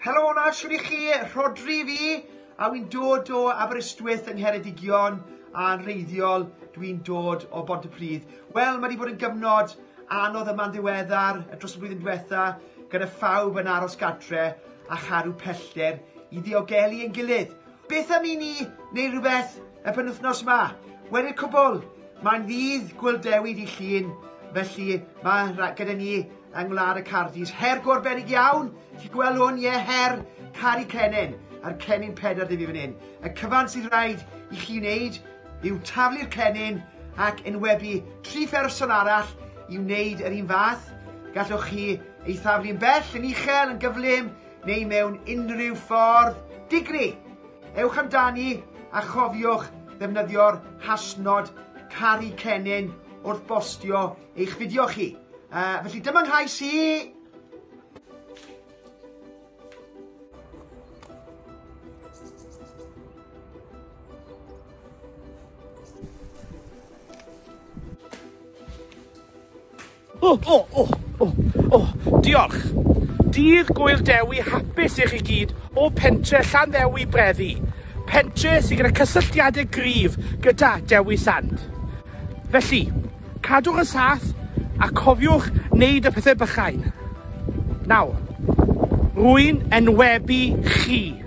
Helo na, siwr I chi, Rodri fi, a wy'n dod o Aberystwyth yng Ngheredigion, a'n reiddiol dwi'n dod o Bontypridd. Wel, mae wedi bod yn gyfnod anodd yma'n ddiweddar dros y blwyddyn diwetha, gyda phawb yn aros gatre a charw pellter I ddiogelu ein gilydd. Beth am I ni wneud rhywbeth y penwythnos yma? Wedi'r cwbl, mae'n Dydd Gŵyl Dewi Di Llun, felly mae gyda ni yng Ngwlad y Cardis. Her gorbennig iawn, chi gweld hwn, her Caru Cennin, a'r Cennin 4 dy fi fan hyn. Y cyfan sydd rhaid I chi wneud yw taflu'r cennin ac enwebu 3 pherson arall I wneud yr un fath. Gallwch chi ei thaflu'n bell, yn uchel, yn gyflym, neu mewn unrhyw ffordd digri. Ewch amdani a chofiwch ddefnyddio'r hasnod Caru Cennin wrth bostio eich fideo chi. Felly dyma nghais I. Diolch. Dydd Gŵyl Dewi hapus I chi gyd o pentre Llanddewi Breddi. Pentre sydd gyda cysylltiadau gryf gyda Dewi Sant. Felly, cadwch y sath a cofiwch wneud y pethau bychain. Nawr, rwy'n enwebu chi.